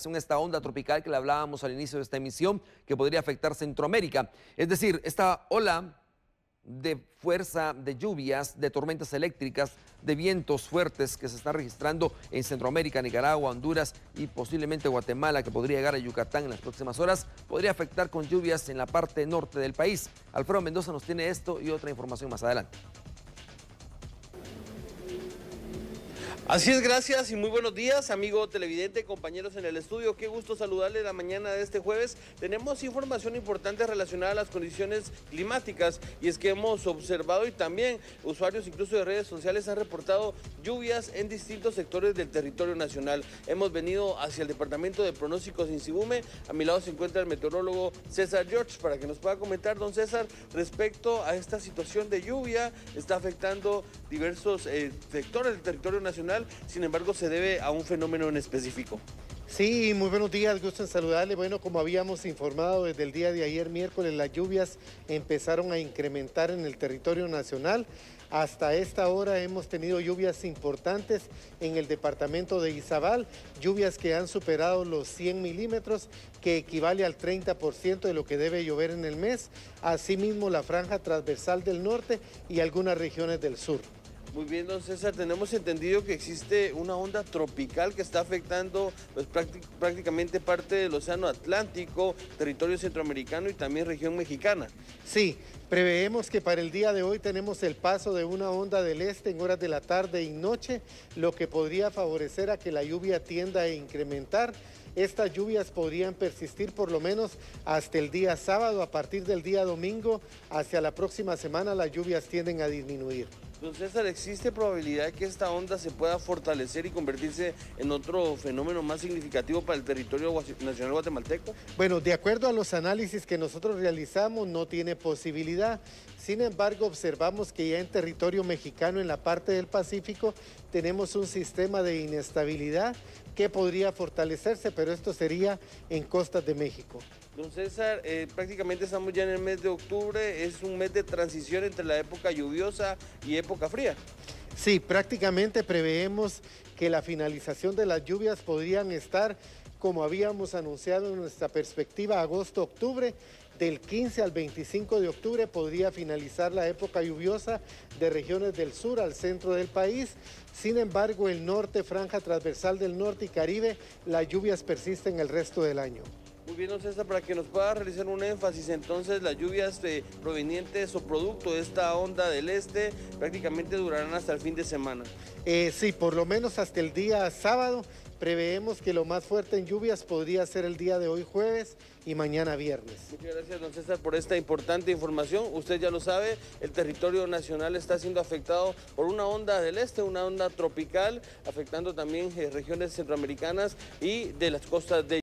esta onda tropical que le hablábamos al inicio de esta emisión, que podría afectar Centroamérica. Es decir, esta ola de fuerza de lluvias, de tormentas eléctricas, de vientos fuertes que se están registrando en Centroamérica, Nicaragua, Honduras y posiblemente Guatemala, que podría llegar a Yucatán en las próximas horas, podría afectar con lluvias en la parte norte del país. Alfredo Mendoza nos tiene esto y otra información más adelante. Así es, gracias y muy buenos días, amigo televidente, compañeros en el estudio. Qué gusto saludarle la mañana de este jueves. Tenemos información importante relacionada a las condiciones climáticas y es que hemos observado y también usuarios incluso de redes sociales han reportado lluvias en distintos sectores del territorio nacional. Hemos venido hacia el departamento de pronósticos Insibume. A mi lado se encuentra el meteorólogo César George para que nos pueda comentar, don César, respecto a esta situación de lluvia. Está afectando diversos sectores del territorio nacional. Sin embargo, se debe a un fenómeno en específico. Sí, muy buenos días, gusto en saludarle. Bueno, como habíamos informado desde el día de ayer miércoles, las lluvias empezaron a incrementar en el territorio nacional. Hasta esta hora hemos tenido lluvias importantes en el departamento de Izabal, lluvias que han superado los 100 milímetros, que equivale al 30% de lo que debe llover en el mes. Asimismo, la franja transversal del norte y algunas regiones del sur. Muy bien, don César, tenemos entendido que existe una onda tropical que está afectando pues, prácticamente parte del océano Atlántico, territorio centroamericano y también región mexicana. Sí, preveemos que para el día de hoy tenemos el paso de una onda del este en horas de la tarde y noche, lo que podría favorecer a que la lluvia tienda a incrementar. Estas lluvias podrían persistir por lo menos hasta el día sábado. A partir del día domingo hacia la próxima semana las lluvias tienden a disminuir. Don César, ¿existe probabilidad de que esta onda se pueda fortalecer y convertirse en otro fenómeno más significativo para el territorio nacional guatemalteco? Bueno, de acuerdo a los análisis que nosotros realizamos, no tiene posibilidad. Sin embargo, observamos que ya en territorio mexicano, en la parte del Pacífico, tenemos un sistema de inestabilidad que podría fortalecerse, pero esto sería en costas de México. Don César, prácticamente estamos ya en el mes de octubre, es un mes de transición entre la época lluviosa y época fría. Sí, prácticamente preveemos que la finalización de las lluvias podrían estar, como habíamos anunciado en nuestra perspectiva, agosto-octubre. Del 15 al 25 de octubre podría finalizar la época lluviosa de regiones del sur al centro del país. Sin embargo, el norte, franja transversal del norte y Caribe, las lluvias persisten el resto del año. Muy bien, don César, para que nos pueda realizar un énfasis, entonces las lluvias provenientes o producto de esta onda del este prácticamente durarán hasta el fin de semana. Sí, por lo menos hasta el día sábado. Preveemos que lo más fuerte en lluvias podría ser el día de hoy jueves y mañana viernes. Muchas gracias, don César, por esta importante información. Usted ya lo sabe, el territorio nacional está siendo afectado por una onda del este, una onda tropical, afectando también regiones centroamericanas y de las costas de